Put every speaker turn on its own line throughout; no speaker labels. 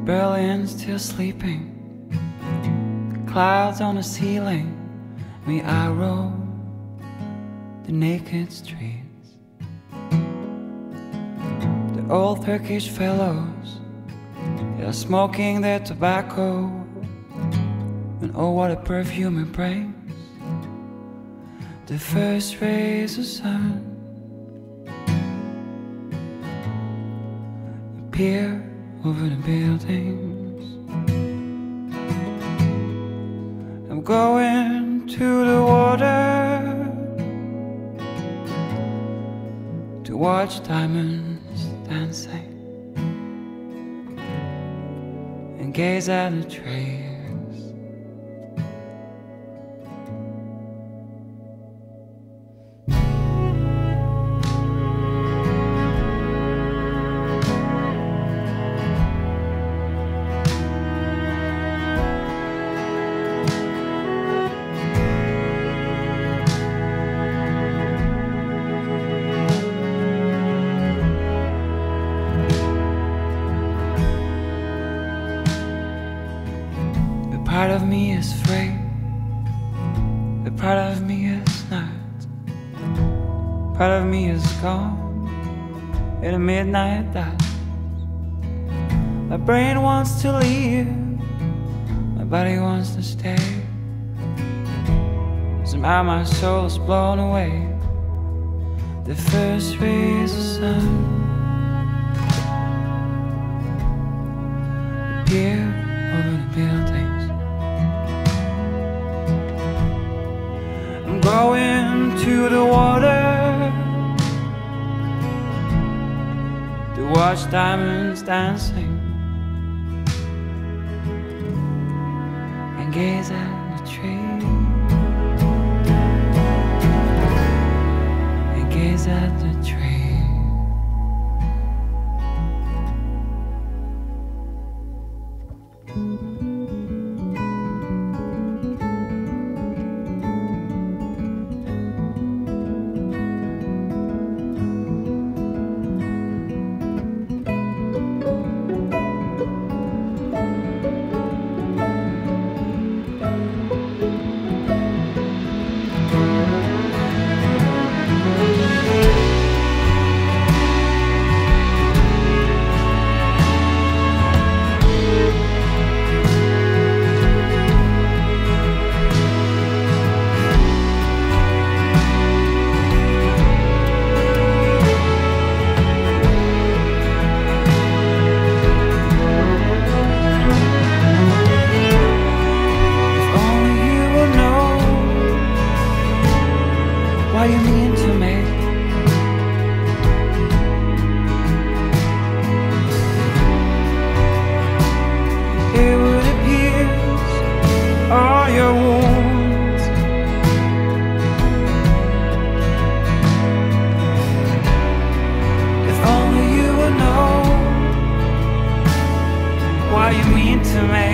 Berlin still sleeping, clouds on the ceiling. Me, I roam the naked streets. The old Turkish fellows, they are smoking their tobacco, and oh, what a perfume it brings. The first rays of sun appear over the buildings. I'm going to the water to watch diamonds dancing and gaze at the trees. Part of me is free, the part of me is not. Part of me is gone in the midnight dust. My brain wants to leave, my body wants to stay. Somehow my soul is blown away. The first rays of sun appear over the buildings. I'm going to the water to watch diamonds dancing and gaze at the trees and gaze at the trees. Why you mean to me? It would appease all your wounds. If only you would know why you mean to me.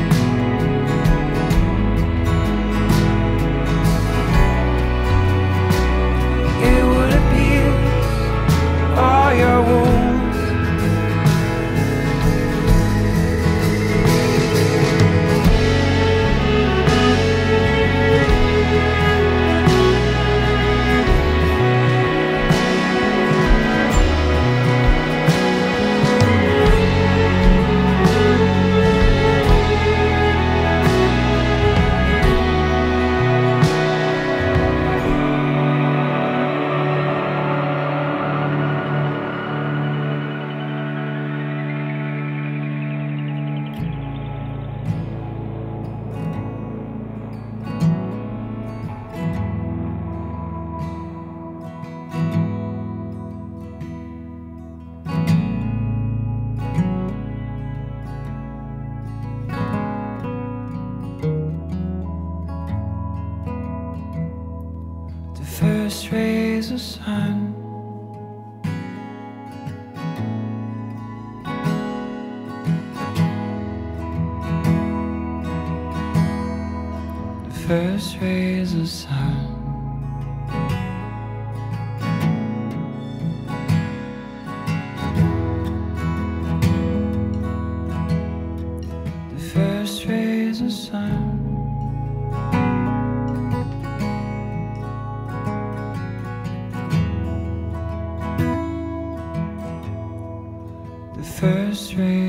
Your wounds. First rays of sun the first rays of sun straight.